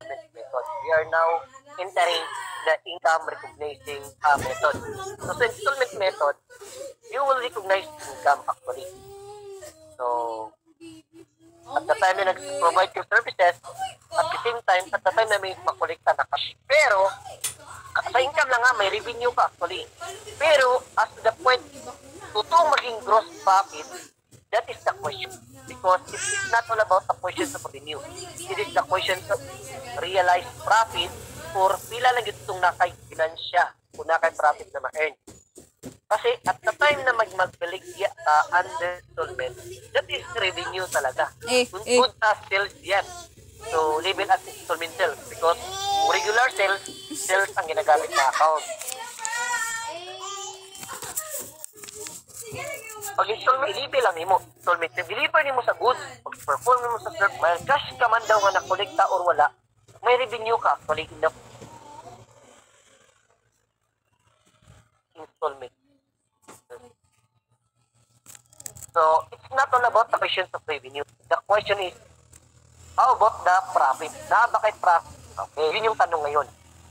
method. We are now entering the income recognizing method. So sa installment method, you will recognize income actually. So, at the time na nag-provide yung services, at the same time, at the time na may makolekta na cash. Pero, sa income lang nga, may revenue ka actually. Pero, as to the point, totoong maging gross profit, that is the question. Because it is not all about the question of revenue. It is the question of realized profit or pila lang itong nakay-finansya o nakay-profit na ma-earn. Kasi at the time na magbaligya ka under installment, that is revenue talaga. Good as sales yan. So, label as installment sales because regular sales ang ginagamit na account. Pag installment, i-label lang mo. Installment, deliver mo sa goods, pag-perform mo sa service, may cash ka man daw nga nakolekta or wala, may revenue ka actually in the installment. So, it's not all about the question of revenue. The question is, how about the profit? Bakit profit? Okay, yun yung tanong ngayon.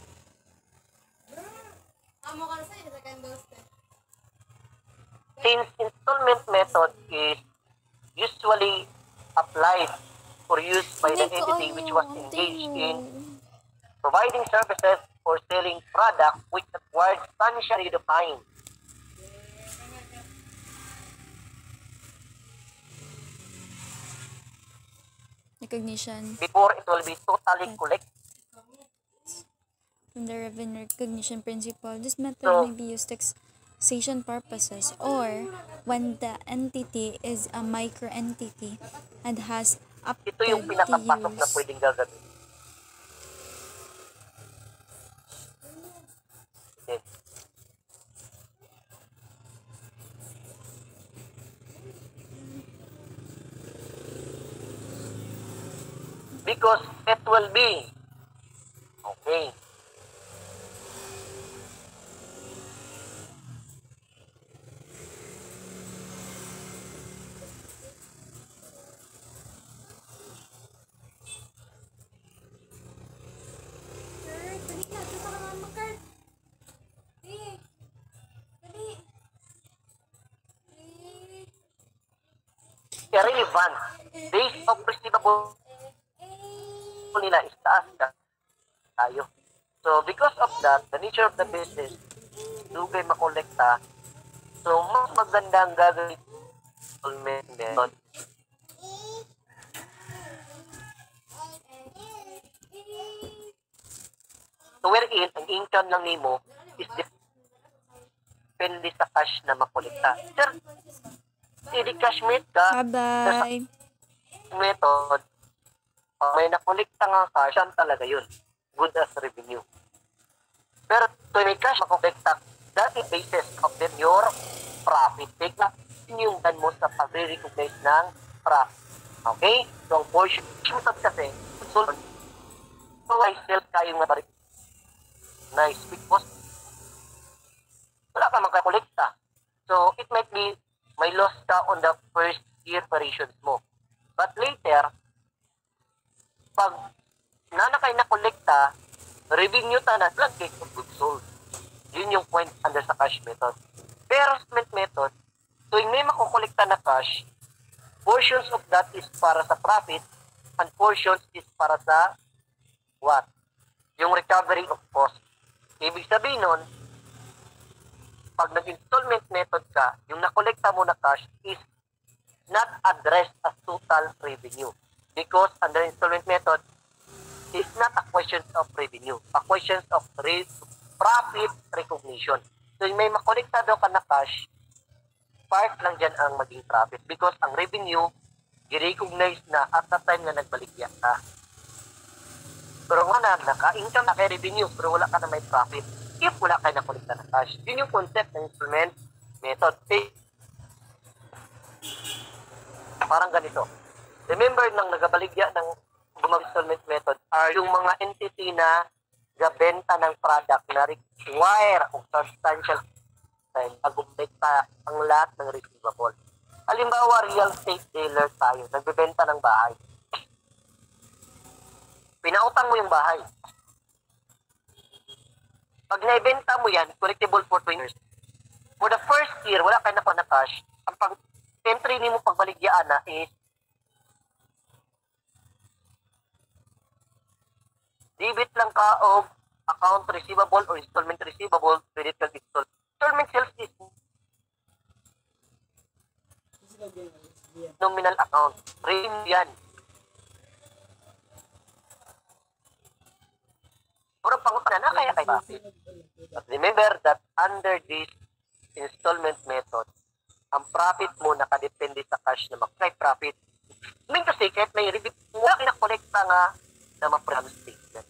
Since installment method is usually applied or used by the entity which was engaged in providing services or selling product which required financially defined. Recognition. Before it will be totally collected. From the revenue recognition principle, this method may be used to taxation purposes or when the entity is a micro-entity and has up to ito yung pinakapasok na pwedeng gagawin. Okay. Because it will be okay. Irrelevant. Base of receivable nila is taas ka tayo. So, because of that, the nature of the business, dugay makolekta, so, mas maganda ang gagawin installment method. So, wherein, ang income lang nimo is depende sa cash na makolekta. Sir, hindi cash meet ka. Bye-bye. Method, may nakolekta nga cash, yan talaga yun. Good as revenue. Pero kung may cash makolekta, that is basis of them your profit. Take na yung dan mo sa pag-recognize ng profit. Okay? So, ang portion method kasi, so I sell kayong matarik. Nice. Because wala ka makakolekta. So, it might be may loss ka on the first year operations mo. But later, pag nanakay na kolekta, revenue na lang case of goods sold. Yun yung point under sa cash method. Pero statement method, tuwing may makukolekta na cash, portions of that is para sa profit and portions is para sa what? Yung recovery of cost. Ibig sabihin nun, pag nag-installment method ka, yung nakolekta mo na cash is not addressed as total revenue. Because under installment method, is not a question of revenue. A question of profit recognition. So, yung may makolekta daw ka na cash, part lang dyan ang maging profit. Because ang revenue, i-recognize na at the time na nagbaligya ka. Pero nga naka-income na kay revenue, pero wala ka na may profit. If wala kayo nakolekta na cash. Yun yung concept ng installment method. Parang ganito. Remember, nang nagabaligya ng installment method are yung mga entity na gabenta ng product na require o substantial time pag-umpekta ang lahat ng receivable. Halimbawa, real estate dealer tayo, nagbebenta ng bahay. Pinautang mo yung bahay. Pag naibenta mo yan, collectible for 20 years. For the first year, wala kayo na cash. Ang entry mo pagbaligyan na is debit lang ka o account receivable or installment receivable, credit card installment sales is nominal account. Redeem yan. Pero pangutan na kaya kay profit. But remember that under this installment method, ang profit mo nakadepende sa cash na mag-type profit. I mean kasi kahit may rebate, wala kinakolekta nga na ma-promise statement.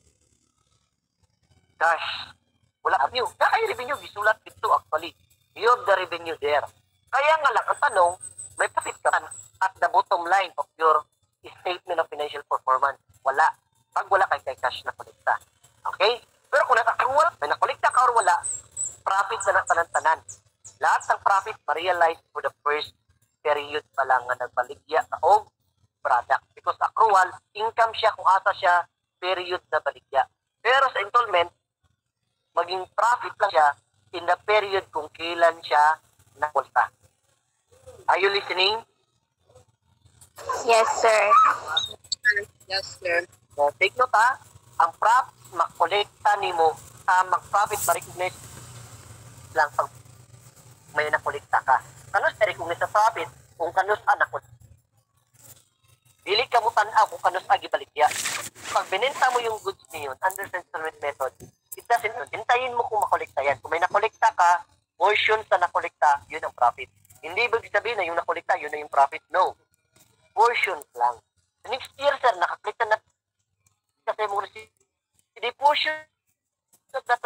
Cash. Wala revenue. Kaya revenue, gisulat dito actually. You have the revenue there. Kaya nga lang, ang tanong, may profit ka at the bottom line of your statement of financial performance. Wala. Pag wala kay cash na kolekta. Okay? Pero kung nakakaruwal, may nakolekta ka or wala, profit na tanan-tanan. Lahat ng profit ma-realize for the first period pa lang na nagbaligya ka o product. Because accrual, income siya kung asa siya, period na baligya. Pero sa installment, maging profit lang siya in the period kung kailan siya nakulta. Are you listening? Yes, sir. Yes, sir. So, take note ha, ang profit makolekta ni mo, mag-profit ma-recognize lang pag may nakolekta ka. Kanus na-recognize sa profit kung kanus nakolekta. Dili ka mo tanaw kung kanus gibaligya. Pag binenta mo yung goods niyon under installment method, it doesn't mean, hintayin mo kung makolekta yan. Kung may nakolekta ka, portion sa nakolekta, yun ang profit. Hindi ibig sabihin na yung nakolekta, yun na yung profit. No. Portion lang. Next year, sir, nakakolekta na kasi mo receive. Hindi portion of that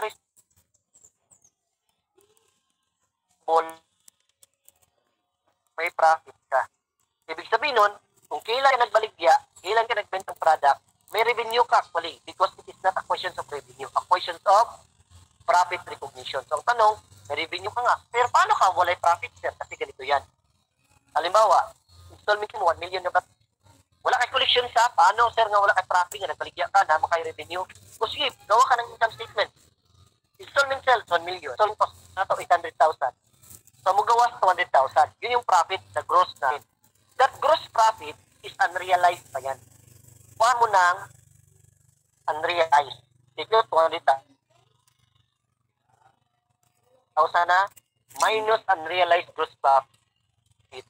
may profit ka. Ibig sabihin nun, kung kailan ka nagbaligya, kailan ka nagbentang product, may revenue ka actually because it is not a question of revenue, a question of profit recognition. So ang tanong, may revenue ka nga. Pero paano ka walay profit, sir? Kasi ganito yan. Halimbawa, installment mo 1 million na ba? Wala kay collection sa paano, sir, nga wala kay profit, nga nagbaligya ka, na makay revenue. O sige, gawa ka ng income statement. Installment sales, 1 million. Installment cost na ito, 800,000. So, mo gawas 200,000. Yun yung profit, the gross na. That gross profit is unrealized pa yan. Kuha mo ng unrealized. Ito, 200,000 na minus unrealized gross profit.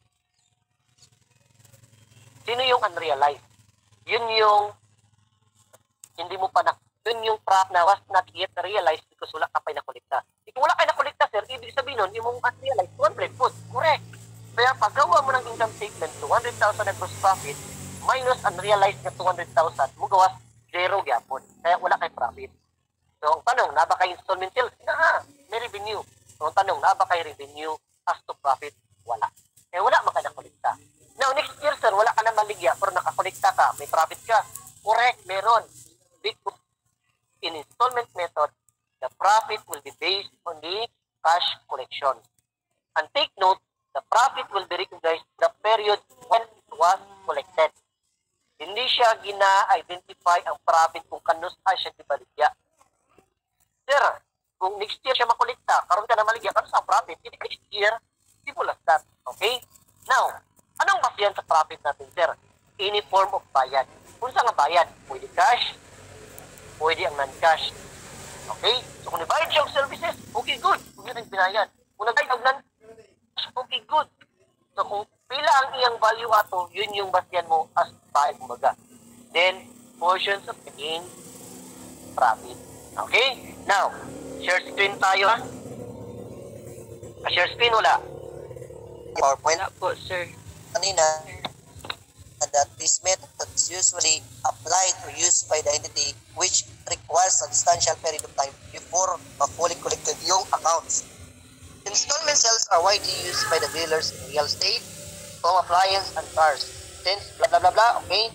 Sino yung unrealized? Yun yung hindi mo pa yun yung profit na was not yet realized because wala ka pa nakolekta. Kung wala ka nakolekta, sir, ibig sabihin nun, yung unrealized, 200 food. Correct. Kaya paggawa mo ng income statement, 200,000 na gross profit, minus unrealized na 200,000, mo gawas zero gyapon. Kaya wala kay profit. So, ang tanong, na ba kay installment sales? May revenue. So, ang tanong, na ba kay revenue as to profit? Wala. Kaya wala man ka nakolekta. Now, next year, sir, wala ka na maligya, pero nakakolekta ka, may profit ka. Correct, meron. Because in installment method, the profit will be based on the cash collection. And take note, the profit will be recognized the period when it was collected. Hindi siya gina-identify ang profit kung kanus siya dibaligya. Sir, kung next year siya makolekta, karon ka na maligya, kanus ang profit, hindi next year, simple as that. Okay? Now, anong basihan sa profit natin, sir? Any form of bayad. Kung saan nga bayad? Pwede cash, pwede ang non-cash. Okay? So, kung nabayad siya ang services, okay, good. Kung yun ang binayad. Kung nagbayad ang non-cash, okay, good. So, kung pila ang iyang value ato, yun yung basihan mo as bayad kumbaga. Then, portions of the gain, profit. Okay? Now, share screen tayo, ha? Share screen, wala. PowerPoint. Wala po, sir. Kanina, that this method is usually applied or used by the entity which requires substantial period of time before fully collected yung accounts. Installment sales are widely used by the dealers in real estate, home appliance, and cars. Since blah blah blah blah, okay?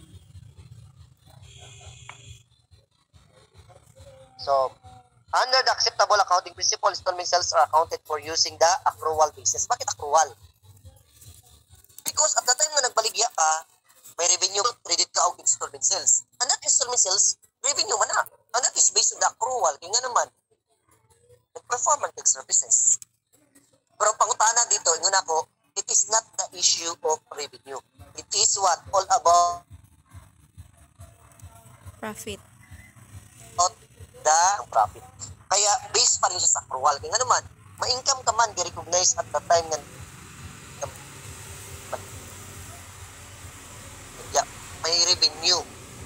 So, under the acceptable accounting principle, installment sales are accounted for using the accrual basis. Bakit accrual? Because at the time na nagbaligya ka, may revenue, credit ka og installment sales. And that installment sales, revenue man na. And that is based on the accrual. Kaya nga naman, performance services. Pero ang pangutana dito, ingon ako, it is not the issue of revenue. It is what? All about Profit. The profit. Kaya, based pa rin siya sa accrual. Kaya nga naman, ma-income ka man, i-recognize at the time nga may revenue.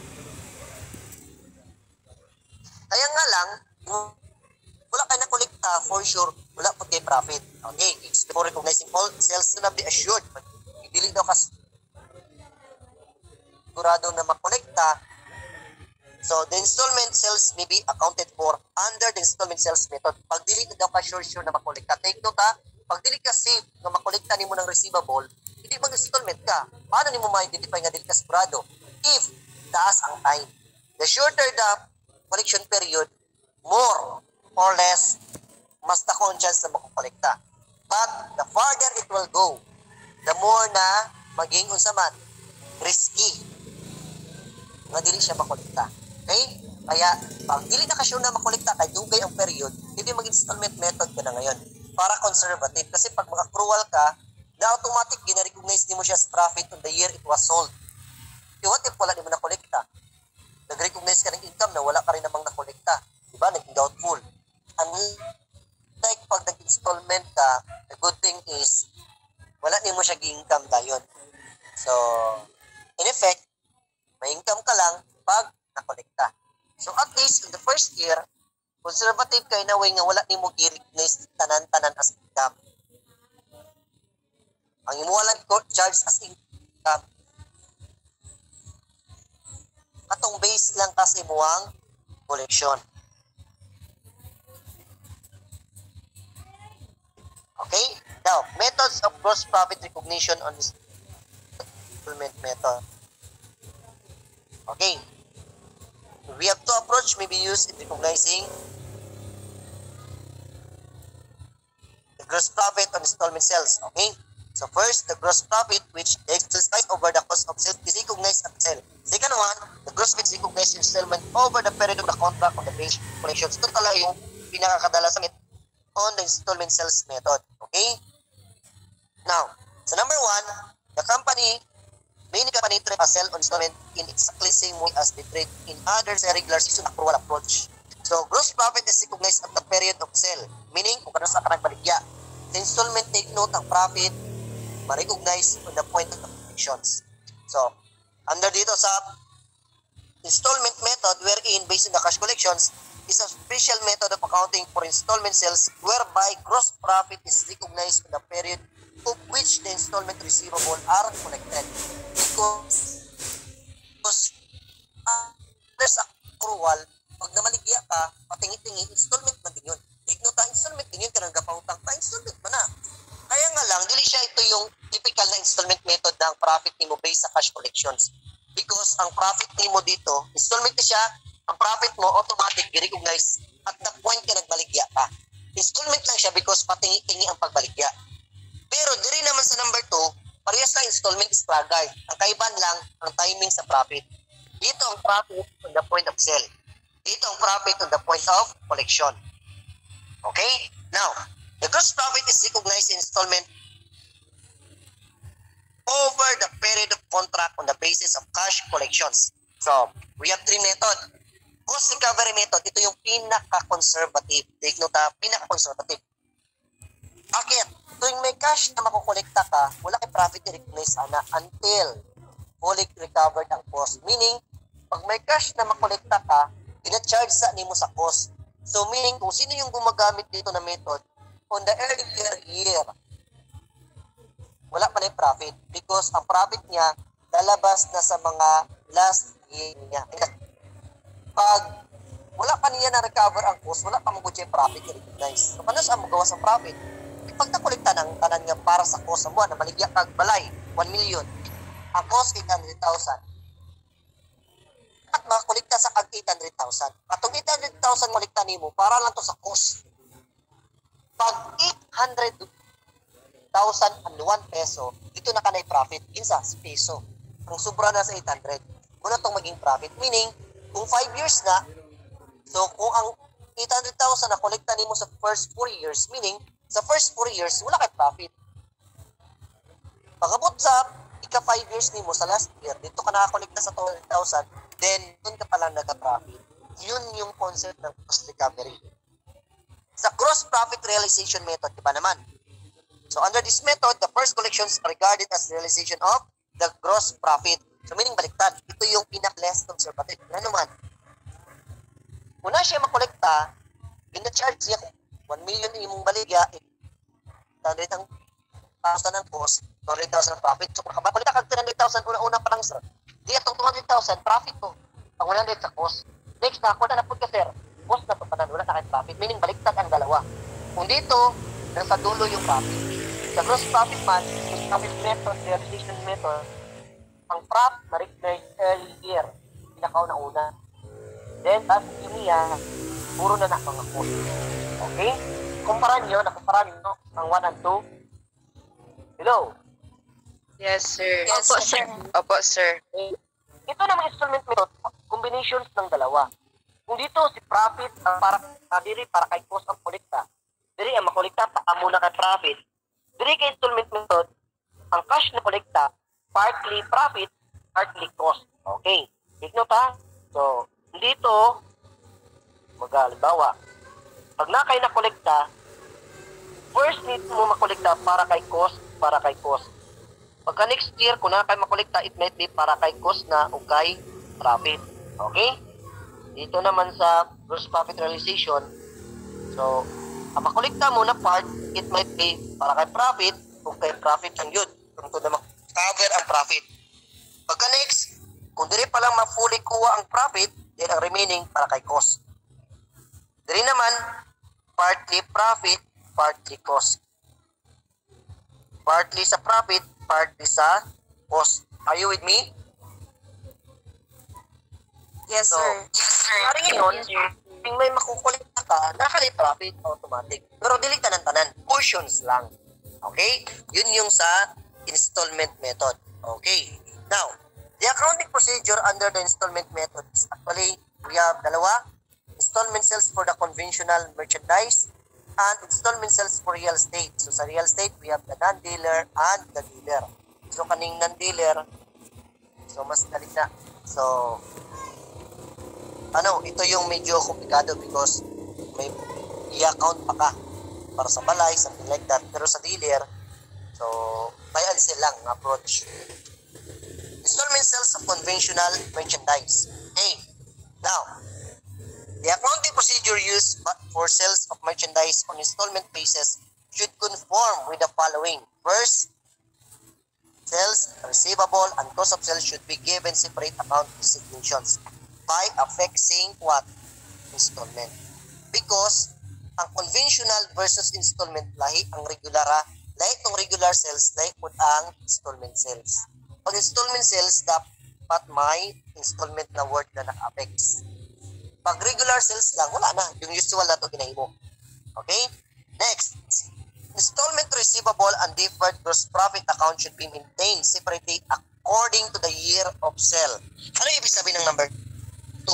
Kaya nga lang, wala ka na kolekta, for sure, wala po kayo profit. Okay, before recognizing all sales na be assured. Ibili daw kasi sigurado na makolekta. So, the installment sales may be accounted for under the installment sales method. Pag dili na daw ka sure na makolekta. Take note ha, pag dili ka safe na makolekta nimo ng receivable, hindi mag-installment ka. Paano nimo ma-identify nga dili ka sigurado? If taas ang time. The shorter the collection period, more or less, mas takon chance na makukolekta. But the farther it will go, the more na maging unsaman, risky nga dili siya makolekta. Okay? Kaya, pag dili na ka-sure na makolekta, kay dugay ang period, hindi mag-installment method ka na ngayon para conservative. Kasi pag mag-accrual ka, na automatic, gina-recognize mo siya sa profit on the year it was sold. So, what if wala di mo nakolekta? Nag-recognize ka ng income na wala ka rin namang nakolekta. Diba? Naging doubtful. Unlike pag nag-installment ka, the good thing is, wala di mo siya gi-income dayon. So, in effect, may income ka lang pag nakolekta. So at least in the first year, conservative kayo na way nga wala ni mo gi-recognize tanan-tanan as income. Ang imo lang charge as income, atong base lang kasi mo ang collection. Okay? Now, methods of gross profit recognition on this installment method. Okay. We have two approach may be used in recognizing the gross profit on installment sales. Okay. So first, the gross profit which exercise over the cost of sales is recognized at sale. Second one, the gross profit is recognized in installment over the period of the contract on the base collections. Ito talaga yung pinakakadalas on the installment sales method. Okay. Now, so number one, the company many company trade a sell on installment in exactly same way as they trade in others regular season accrual approach. So, gross profit is recognized at the period of sale, meaning kung kano sa kanang baligya. Sa installment, take note ang profit ma-recognize on the point of collections. So, under dito sa installment method wherein based on the cash collections is a special method of accounting for installment sales whereby gross profit is recognized on the period of which the installment receivable are collected. Because there's accrual, pag namaligya ka, patingi-tingi, installment man din yun. Take note, installment din yun, kanang gapautang pa, installment man na. Kaya nga lang, dili siya ito yung typical na installment method ng profit nimo based sa cash collections. Because ang profit nimo dito, installment na siya, ang profit mo automatic i-recognize at the point ka nagbaligya ka. Installment lang siya because patingi-tingi ang pagbaligya. Pero diri naman sa number 2, parehas lang installment is staggered. Ang kaiban lang ang timing sa profit. Dito ang profit on the point of sale. Dito ang profit on the point of collection. Okay? Now, the gross profit is recognized in installment over the period of contract on the basis of cash collections. So, we have 3 methods. Cost recovery method, ito yung pinaka-conservative. Take note ha, pinaka-conservative. Bakit? Tuwing may cash na makukolekta ka, wala kay profit i-recognize sana until fully recovered ang cost. Meaning, pag may cash na makolekta ka, ina-charge sa nimo sa cost. So, meaning, kung sino yung gumagamit dito na method, on the earlier year, wala pa na yung profit because ang profit niya lalabas na sa mga last year niya. Pag wala pa niya na-recover ang cost, wala pa magod yung profit i-recognize. So, paano saan magawa sa profit? Pag nakolekta ng tanan nga para sa cost sa buwan, na maligya kag balay, 1 million, ang cost 800,000. At makakolekta sa kag 800,000. Atong 800,000 kolekta nimo para lang to sa cost. Pag 800,001 peso, dito na kanay profit, kinsa sa peso. ang sobra na sa 800. Muna itong maging profit. Meaning, kung 5 years na, so kung ang 800,000 na kolekta nimo sa first 4 years, meaning, sa first 4 years, wala kay profit. Pagkabot sa ika 5 years nimo sa last year, dito ka nakakolekta sa 200,000, then doon ka pala nagka-profit. Yun yung concept ng cost recovery. Sa gross profit realization method, di ba naman? So under this method, the first collections are regarded as realization of the gross profit. So meaning baliktad, ito yung pinaka-less conservative. Ano naman? Una siya makolekta, gina-charge siya 1 million imong baligya, 800 ang thousand ng cost, 200,000 ang profit. So kung makakolekta kag 300,000 una-una pa lang sir, di atong 200,000 profit to. Pang 100 sa cost. Next na, kung na po ka sir, cost na to panan, wala na kahit profit. Meaning baliktad ang dalawa. Kung dito, nasa dulo yung profit. Sa gross profit man, gross profit method, realization method, ang profit na-recognize early year, pinakaw na una. Then, as yung niya, puro na na mga cost. Okay? Nakumpara nyo ang 1 and 2. Hello? Yes, sir. Yes, Opo, sir. sir. Opo, sir. Ito namang installment method, combinations ng dalawa. Kung dito si profit ang diri para kay cost ang kolekta. Diri ang makolekta pa muna kay profit. Diri kay installment method, ang cash na kolekta partly profit, partly cost. Okay. Take note ha. So, dito magalimbawa, pag na kay na kolekta, first need mo makolekta para kay cost. Pagka next year, kung na kayo makolekta, it might be para kay cost na o kay profit. Okay? Dito naman sa gross profit realization, so, ang makolekta mo na part, it might be para kay profit o kay profit ang yun. Kung ito na cover ang profit. Pagka next, kung diri pa lang ma-fully kuha ang profit, then ang remaining para kay cost. Diri naman, partly profit, partly cost. Partly sa profit, partly sa cost. Are you with me? Yes, So, sir. Pari ngayon, kung may makukulikta ka, nakali profit automatic. Pero dili tanan-tanan, portions lang. Okay? Yun yung sa installment method. Okay. Now, the accounting procedure under the installment method is actually, we have dalawa, installment sales for the conventional merchandise and installment sales for real estate. So sa real estate, we have the non-dealer and the dealer. So kaning non-dealer, so mas dali na. So, ito yung medyo komplikado because may i-account pa ka para sa balay, something like that. Pero sa dealer, so, buy and sell lang approach. Installment sales of conventional merchandise. Okay. Now, the accounting procedure used for sales of merchandise on installment basis should conform with the following. First, sales, receivable, and cost of sales should be given separate account designations by affixing what? Installment. Because ang conventional versus installment lahi ang regular lahi itong regular sales lahi po ang installment sales. Pag installment sales dapat may installment na word na naka-affix. Pag regular sales lang, wala na. Yung usual na ito ginahimo. Okay? Next, installment receivable and deferred gross profit account should be maintained separately according to the year of sale. Ano ibig sabihin ng number 2?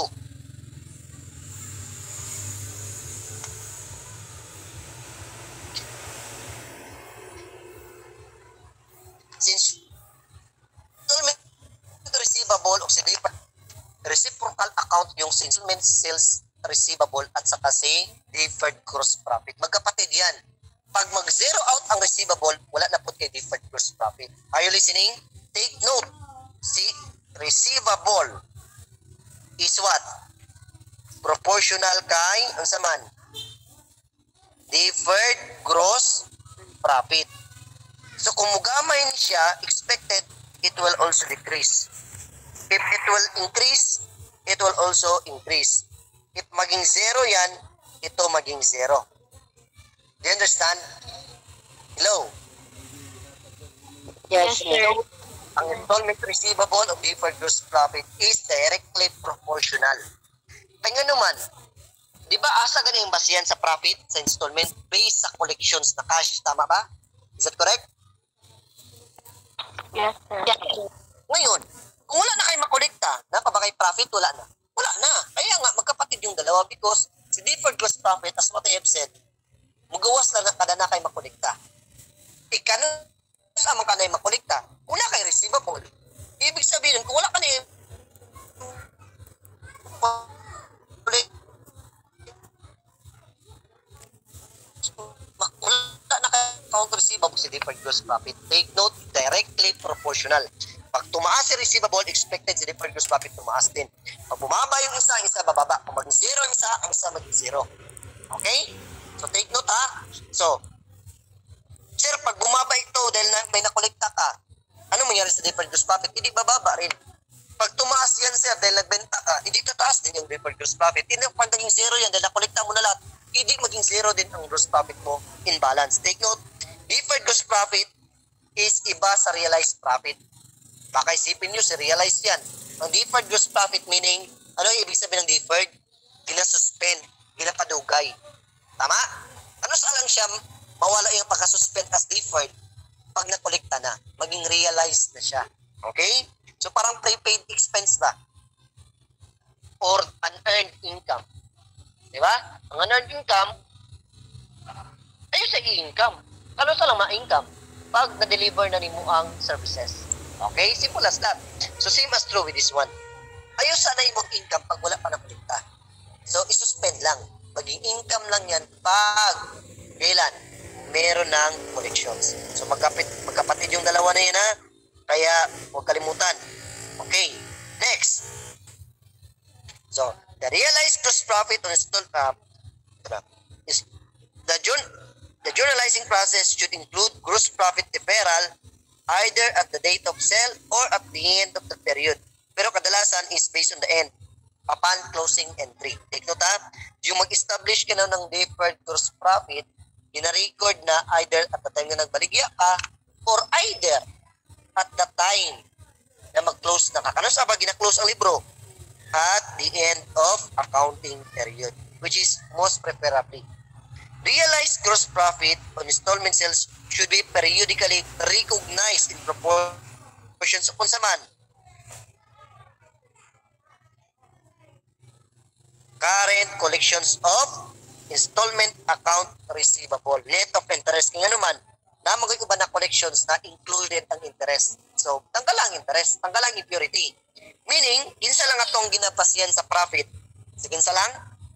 Since installment receivable o si deferred reciprocal account yung installment sales receivable at saka si deferred gross profit. Magkapatid yan. Pag mag-zero out ang receivable, wala na po kay deferred gross profit. Are you listening? Take note. Si receivable is what? Proportional kay, ang saman? Deferred gross profit. So kung mugamay ni siya, expected, it will also decrease. If it will increase, it will also increase. If maging zero yan, ito maging zero. Do you understand? Hello? Yes, sir. Ang installment receivable of deferred gross profit is directly proportional. Kaya naman, di ba asa ganing basihan sa profit sa installment based sa collections na cash? Tama ba? Is that correct? Yes, sir. Ngayon, Kung wala na kayo makolekta, na pa ba kayo profit? Wala na. Wala na. Kaya nga, magkapatid yung dalawa because si deferred gross profit, as what I have said, magawas na kada na kayo makolekta. Ikano, sa amang ka na yung makolekta, wala kayo receivable. Ibig sabihin, kung wala ka na yung wala na kayo account receivable si deferred gross profit. Take note, directly proportional. Pag tumaas si receivable, expected si deferred gross profit tumaas din. Pag bumaba yung isa bababa. Kung maging zero yung isa, ang isa maging zero. Okay? So take note ha. So, sir, pag bumaba ito dahil may nakolekta ka, ano mangyari sa deferred gross profit? Hindi bababa rin. Pag tumaas yan, sir, dahil nagbenta ka, hindi tataas din yung deferred gross profit. Hindi pag naging zero yan, dahil nakolekta mo na lahat, hindi maging zero din ang gross profit mo in balance. Take note, deferred gross profit is iba sa realized profit. Baka isipin nyo, si realized yan. Ang deferred gross profit meaning, ano yung ibig sabihin ng deferred? Ginasuspend, ginapadugay. Tama? Ano sa lang siya, mawala yung pagkasuspend as deferred pag nakolekta na, maging realized na siya. Okay? So parang prepaid expense ba? Or unearned income. Diba? Ang unearned income, ayun sa income. Ano sa lang ma-income? Pag na-deliver na nimo ang services. Okay? Simple as that. So same as true with this one. Ayun sana yung income pag wala pa nakolekta. So isuspend lang. Maging income lang yan pag kailan meron ng collections. So magkapatid yung dalawa na yun ha. Kaya huwag kalimutan. Okay. Next. So the realized gross profit on is the journalizing process should include gross profit deferral either at the date of sale or at the end of the period. Pero kadalasan is based on the end upon closing entry. Take note ha, yung mag-establish ka na ng deferred gross profit, gina-record na either at the time na nagbaligya ka or either at the time na mag-close na ka. Ano sa ba gina-close ang libro? At the end of accounting period, which is most preferably. Realized gross profit on installment sales should be periodically recognized in proportions of kunsaman. Current collections of installment account receivable, net of interest. Kung ano man, na magiging iba na collections na included ang interest. So, tanggal ang interest, tanggal ang impurity. Meaning, kinsa lang atong ginapasyan sa profit. So, kinsa lang?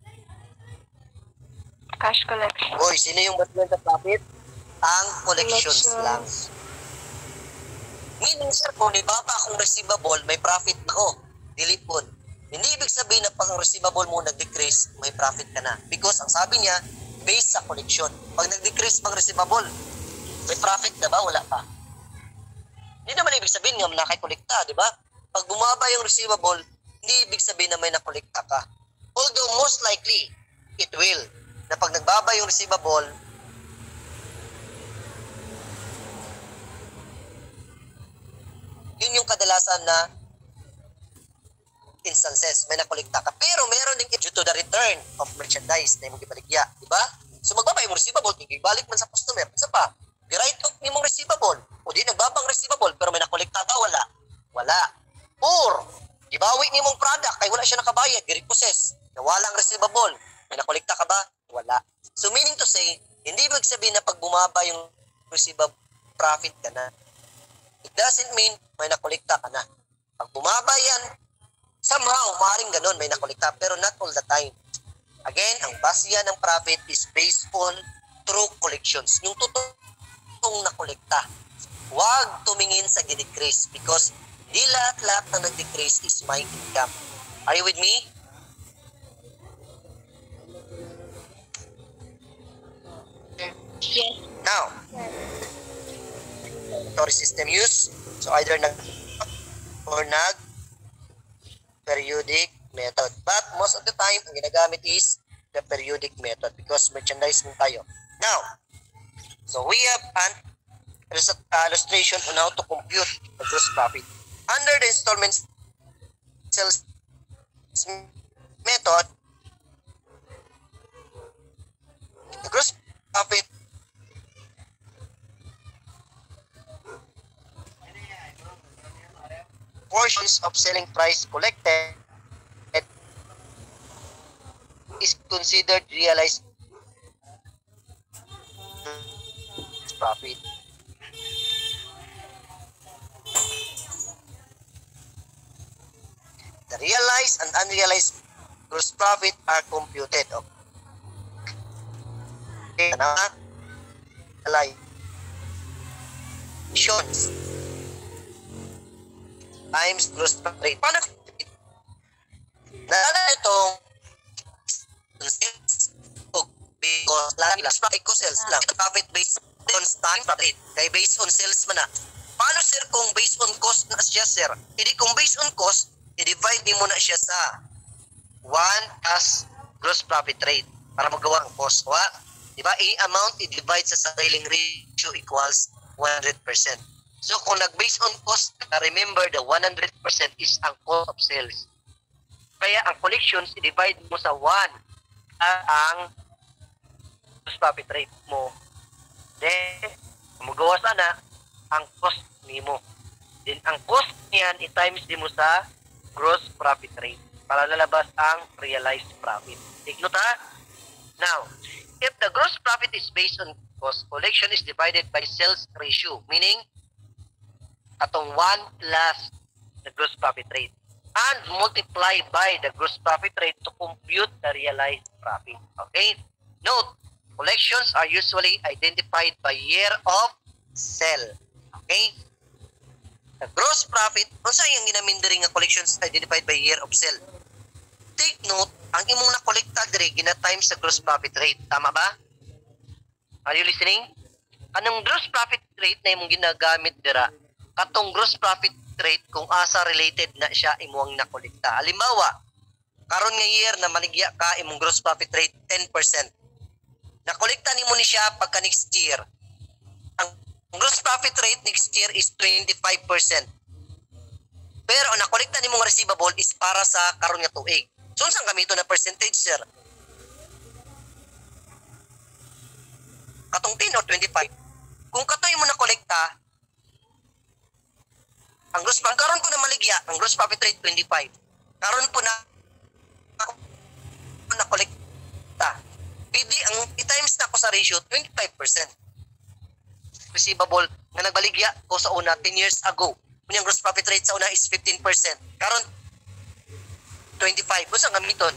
Cash collection. Hoy, sino yung basihan sa profit? Ang collections lang. Meaning, sir, kung ibaba akong receivable, may profit ako. Dilipon. Hindi ibig sabihin na pag ang receivable mo nag-decrease, may profit ka na. Because ang sabi niya, based sa collection. Pag nag-decrease pang receivable, may profit na ba? Wala pa. Hindi naman ibig sabihin nga nakakolekta, di ba? Pag bumaba yung receivable, hindi ibig sabihin na may nakolekta ka. Although most likely, it will. Na pag nagbaba yung receivable, yun yung kadalasan na instances, may nakolekta ka. Pero meron din due to the return of merchandise na yung ibaligya, di ba? So magbaba yung receivable, ibalik man sa customer. Isa pa, i-write off ni mong receivable. O di nagbabang receivable, pero may nakolekta ka, wala. Wala. Or, ibawi ni mong product, kaya wala siya nakabayad, i-repossess. Nawalang receivable. May nakolekta ka ba? Wala. So meaning to say, hindi ibig sabihin na pag bumaba yung receivable, profit ka na. It doesn't mean may nakolekta ka na. Pag bumaba yan, somehow, maaaring ganun, may nakolekta, pero not all the time. Again, ang basihan ng profit is based on true collections. Yung totoong nakolekta. Huwag tumingin sa gidecrease because di lahat na nag-decrease is my income. Are you with me? Yes. Now, inventory system use. So either nag or periodic method. But most of the time, ang ginagamit is the periodic method because merchandise mo tayo. Now, so we have an illustration on how to compute the gross profit. Under the installment sales method, the gross profit portion portions of selling price collected is considered realized profit. The realized and unrealized gross profit are computed. Okay, realizations times gross profit rate. Paano? Naalala itong sales because lang gross profit ko sales lang. Ito profit based on time profit. Kaya based on sales man na. Paano sir kung based on cost na siya sir? Hindi kung based on cost, i-divide mo na siya sa 1 plus gross profit rate para magawa ang cost. Diba? Amount i-divide sa scaling ratio equals 100%. So kung nag-based on cost, remember the 100% is ang cost of sales. Kaya ang collections, i-divide mo sa 1 ang gross profit rate mo. Then, magawa sana ang cost mo. Then, ang cost niyan, i-times din mo sa gross profit rate para lalabas ang realized profit. Take note ha? Now, if the gross profit is based on cost, collection is divided by sales ratio, meaning atong 1 plus the gross profit rate and multiply by the gross profit rate to compute the realized profit. Okay? Note, collections are usually identified by year of sale. Okay? The gross profit, kung saan yung ginamindering nga collections identified by year of sale? Take note, ang imong na-collecta diri gina-times sa gross profit rate. Tama ba? Are you listening? Anong gross profit rate na imong ginagamit dira? Katong gross profit rate kung asa related na siya imong nakolekta. Halimbawa, karon nga year na maligya ka imong gross profit rate 10%. Nakolekta nimo ni siya pagka next year. Ang gross profit rate next year is 25%. Pero ang nakolekta nimong receivable is para sa karon nga tuig. So saan gamito na percentage sir? Katong 10 or 25. Kung katoy mo nakolekta, ang gross profit, karon po na maligya, ang gross profit rate 25. Karon po na kolekta. Pwede ang i-times na ko sa ratio 25%. Receivable na nagbaligya ko sa una 10 years ago. Kunyang gross profit rate sa una is 15%. Karon 25. Kung saan gamiton?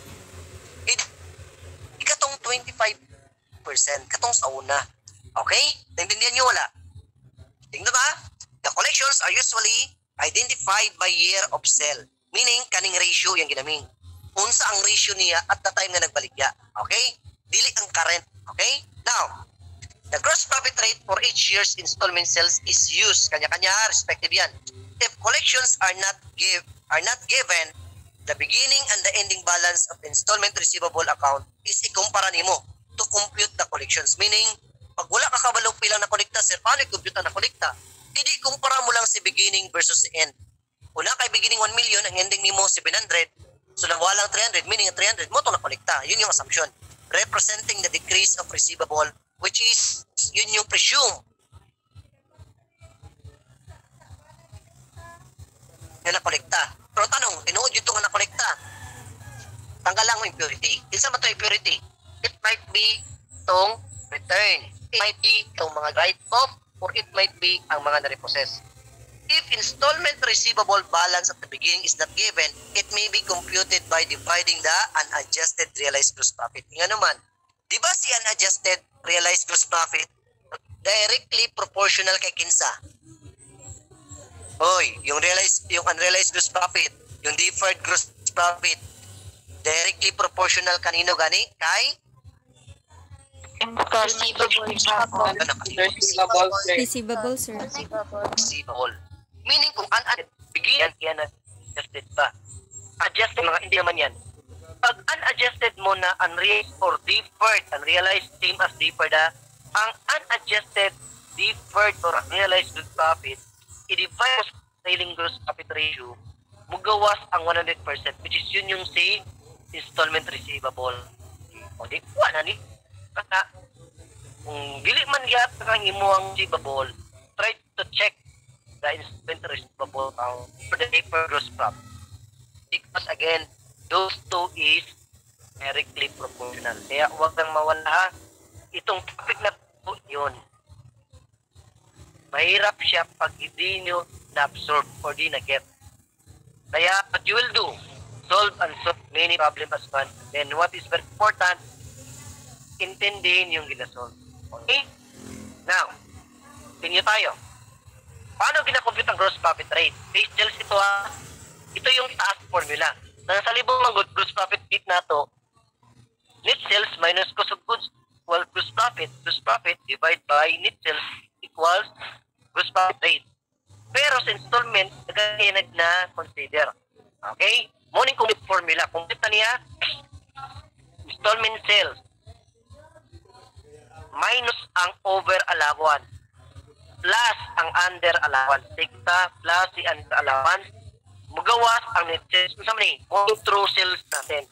Ikatong 25%. Katong sa una. Okay? Naintindihan nyo wala? Tingnan ba? The collections are usually identified by year of sale. Meaning, kaning ratio yung ginaming. Unsa ang ratio niya at the time na nagbaligya. Okay? Dili ang current. Okay? Now, the gross profit rate for each year's installment sales is used. Kanya-kanya, respective yan. If collections are not given, the beginning and the ending balance of installment receivable account is ikumpara nimo to compute the collections. Meaning, pag wala ka kabalo pilang na kolekta, sir, paano i-compute na kolekta? Hindi, kumpara mo lang si beginning versus end. Una kay beginning 1 million, ang ending nimo 700. So nawalang 300, meaning 300 mo ito na kolekta. Yun yung assumption. Representing the decrease of receivable, which is, yun yung presume na nakolekta. Pero tanong, tinuod yun ito nga nakolekta. Tanggal lang mo impurity. Isa man ito impurity? It might be itong return. It might be itong mga write-off, or it might be ang mga na-repossess. If installment receivable balance at the beginning is not given, it may be computed by dividing the unadjusted realized gross profit. Nga naman, di ba si unadjusted realized gross profit directly proportional kay kinsa? Hoy, yung unrealized gross profit, yung deferred gross profit, directly proportional kanino gani? Kay? Receivable, sir. Receivable. Meaning kung bigyan yan adjusted pa. Adjusted mga hindi naman yan. Pag unadjusted mo na unrealized or deferred, unrealized same as deferred ang unadjusted, deferred or unrealized gross profit, i-divide sa trailing gross profit ratio, magawas ang 100% which is yun yung si installment receivable. O di kuha na ni. Kaya, kung dili man yata kang imo ang receivable, try to check the installment receivable account for the paper gross profit. Because again, those two is directly proportional. Kaya huwag nang mawala ha. Itong topic na po yun. Mahirap siya pag hindi nyo na-absorb or di na-get. Kaya what you will do, solve and solve many problems as one. Then what is very important, intindihin yung ginasolve. Okay? Now, tingin tayo. Paano ginakompute ang gross profit rate? Base sales ito ha. Ito yung task formula. Nasa libong ng gross profit rate na to, net sales minus cost of goods equals gross profit. Gross profit divided by net sales equals gross profit rate. Pero sa installment, nagkakinag na consider. Okay? Morning complete formula. Complete na niya, installment sales minus ang over allowance plus ang under allowance. Tikta plus si under allowance. Magawas ang net sales. Sa mani, kung true sales natin.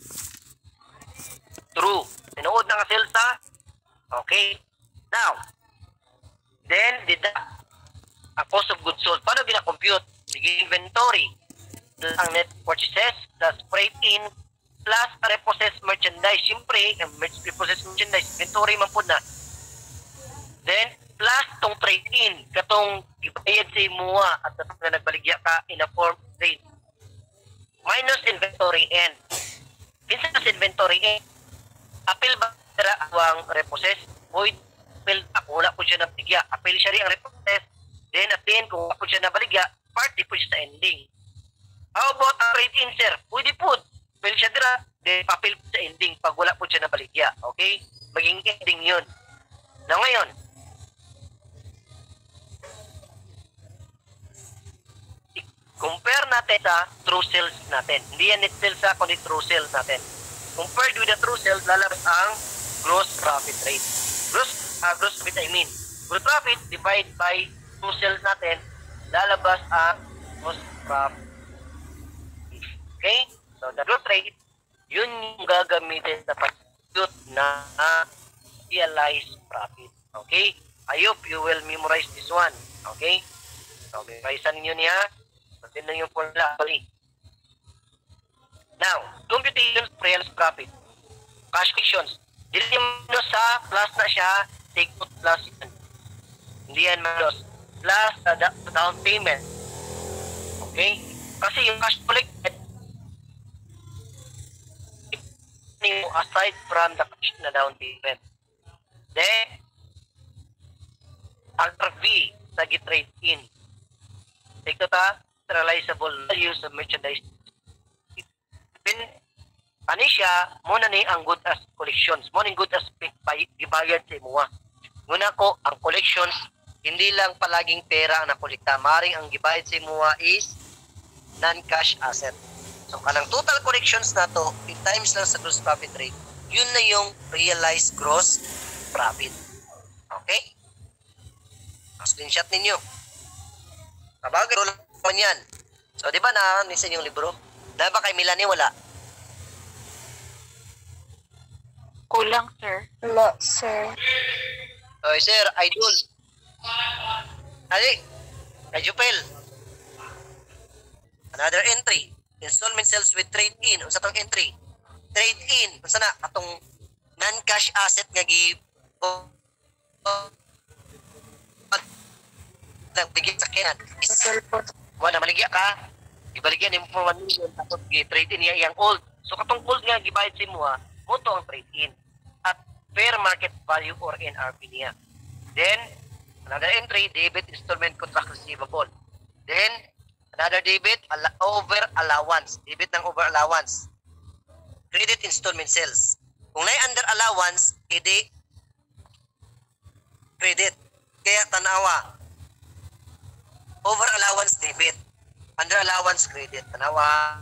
True. Tinuod na ka sales ha? Okay. Now, then, deduct ang cost of goods sold. Paano gina-compute? Sige, inventory. Ang net purchases plus freight in plus repossessed merchandise. Siyempre, ang repossessed merchandise, inventory man po na. Then, plus tong trade in. Katong ibayad sa imuha at na nagbaligya ka in a form trade. Minus inventory end. Kinsa sa inventory end? Apil ba ang repossess? Void. Apil ako, wala po siya nabaligya. Apil siya rin ang repossess. Then at the end, kung ako siya nabaligya, party po siya sa ending. How about ang trade in, sir? Pwede po. Apil siya dira. Then papil po sa ending pag wala po siya nabaligya. Okay? Maging ending yun. Na ngayon, compare natin sa true sales natin. Hindi yan net sales ha, kundi true sales natin. Compared with the true sales, lalabas ang gross profit rate. Gross profit Gross profit divided by true sales natin, lalabas ang gross profit. Okay? So the gross rate, yun yung gagamitin sa pag-compute na realized profit. Okay? I hope you will memorize this one. Okay? So memorizean ninyo niya. Pati na yung formula. Now, computation of realized profit. Cash collections. Dili mo sa plus na siya, take out plus yan. Hindi yan malos. Plus the down payment. Okay? Kasi yung cash collected, aside from the cash na down payment. Then, alter V sa get-trade in. Take out realizable values of merchandise. Then, ano siya, muna ni ang good as collections. Muna yung good as gibayad sa imuha. Muna ko, ang collections, hindi lang palaging pera ang nakolekta. Maring ang gibayad sa imuha is non-cash asset. So, kanang total collections na to, in times lang sa gross profit rate, yun na yung realized gross profit. Okay? Screenshot ninyo. Kabagay, man yan. So, di ba na nisan yung libro? Dahil ba kay Milani wala? Kulang, sir. Wala, sir. Oy, sir, idol. Ali, Rajupel. Another entry. Installment sales with trade in. Unsa tong entry? Trade in. Unsa na? Atong non-cash asset nga nagbigay sa kinan. Wala maligya ka. Ibaligyan mo for 1 million tapos trade in niya yang old. So katong old nga gibayad sa imo mo to ang trade in at fair market value or NRV niya. Then another entry, debit installment contract receivable. Then another debit over allowance. Debit ng over allowance. Credit installment sales. Kung nay under allowance, edi credit. Kaya tanawa over allowance debit. Under allowance credit. Tanawa.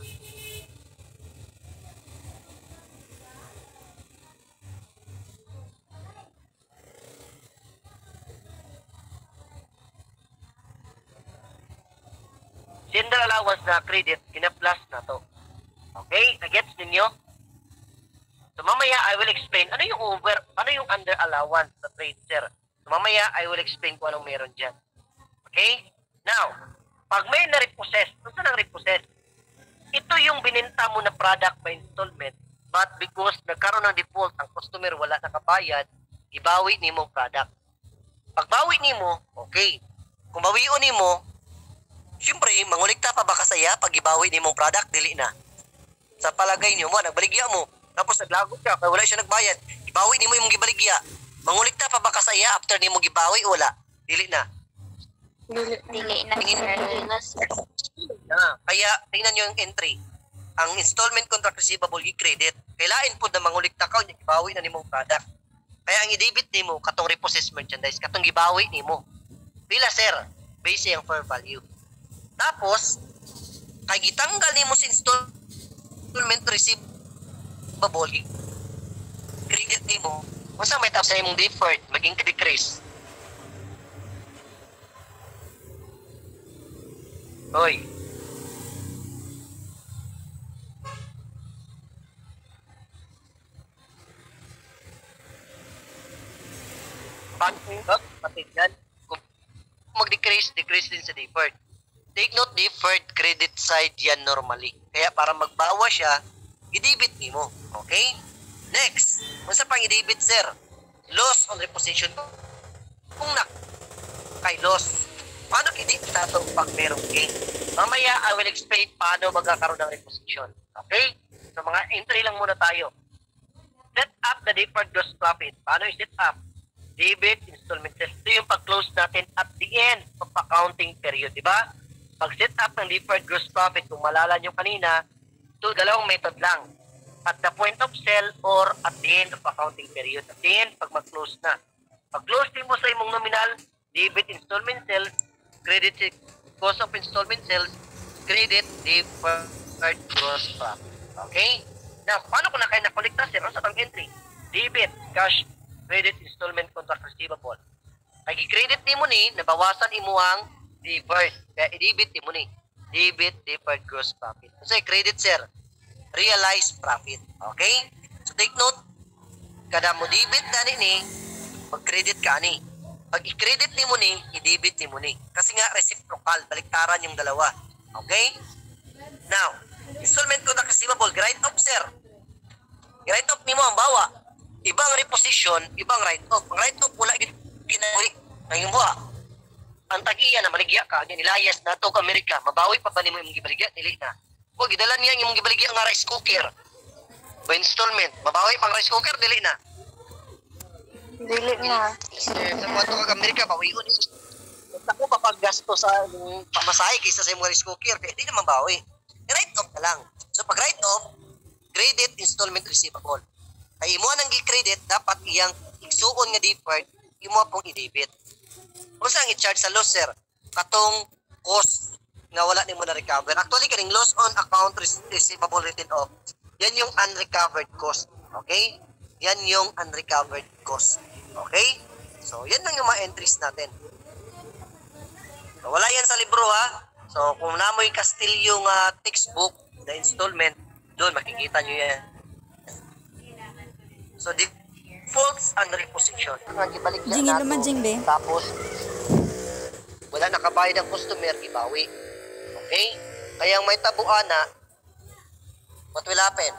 Under allowance na credit, kina-plus na to. Okay? Nagets ninyo? So mamaya I will explain ano yung over, ano yung under allowance sa trade, sir. So mamaya I will explain kung anong meron dyan. Okay? Now, pag may na-repossess, saan ang repossess? Ito yung bininta mo na product by installment, but because nagkaroon ng default, ang customer wala nakabayad, ibawi nimo product. Pagbawi nimo, okay. Kung bawion nimo, siyempre, mangulikta pa ba kasaya pag ibawi nimo product, dili na. Sa palagay niyo mo, nagbaligya mo, tapos naglagot ka, kaya wala siya nagbayad, ibawi nimo yung gibaligya. Mangulikta pa ba kasaya after nimo gibawi, wala, dili na. Dili na, sir. Kaya, tingnan nyo yung entry. Ang installment contract receivable, i-credit. Kailain po na mangulikta ka, ibawi na nimong product. Kaya ang i-debit nimo, katong repossessed merchandise, katong gibawi nimo. Pila, sir? Base yung fair value. Tapos, kay gitanggal nimo sa installment receivable, credit nimo, kung saan may tapos na imong deferred, maging decrease. Hoy. Pati yan. Kung mag-decrease, decrease din sa deferred. Take note, deferred credit side yan normally. Kaya para magbawa siya, i-debit nimo. Okay? Next, kung sa pang i-debit, sir, loss on repossession. Kung kay loss, paano i-debit natin pag merong gain? Mamaya, I will explain paano magkakaroon ng repossession. Okay? So, mga entry lang muna tayo. Set up the deferred gross profit. Paano i-set up? Debit, installment sales. Ito yung pag-close natin at the end of accounting period, di ba? Pag-set up ng deferred gross profit, kung malala nyo kanina, ito, dalawang method lang. At the point of sale or at the end of accounting period. At the end, pag mag-close na. Pag-close din mo sa imong nominal, debit, installment sales, credit cost of installment sales, credit, deferred gross profit. Okay? Now, paano kung na kayo nakolekta, sir? Ano sa pang entry? Debit, cash, credit, installment, contract receivable. Kaya i-credit ni mo ni, nabawasan imuhang deferred. Kaya i-debit ni mo ni. Debit, deferred gross profit. So, credit, sir. Realized profit. Okay? So, take note, kada mo debit na ni, mag-credit ka ni. Pag i-credit ni mo ni, i-debit ni mo ni. Kasi nga, reciprocal, baliktaran yung dalawa. Okay? Now, installment contract receivable, write-off, sir. I-write-off ni mo ang bawa. Ibang reposition, ibang write-off. Ang write-off, wala ginagawa. Ngayon mo, ang tag-iya na maligya ka, nilayas na ito ka Amerika, mabawi pa pa ni mo yung gibaligya, nili na. Huwag, idala niya yung gibaligya nga rice cooker. O installment, mabawi pang rice cooker, dili na. Dili na. Sa mga ito ka Amerika, bawiun. Ako papaggasto sa pamasahe kaysa sa mga rice cooker, kaya hindi na mabawi. I-write-off na lang. So pag write-off, credit installment receivable. Ay imo nang gi-credit, dapat iyang igsuon nga deferred, imo pong i-debit. Kung saan i-charge sa loss, sir? Katong cost nga wala nimo na recover. Actually, kaning loss on account receivable written off, yan yung unrecovered cost. Okay? Yan yung unrecovered cost. Okay? So, yan lang yung mga entries natin. So, wala yan sa libro, ha? So, kung namoy Castillo nga textbook, the installment, doon makikita nyo yan. So, defaults and reposition. Ibalik yan Jingin naman, Jingbe. Tapos, wala nakabayad ang customer, ibawi. Okay? Kaya may tabuan na, what will happen?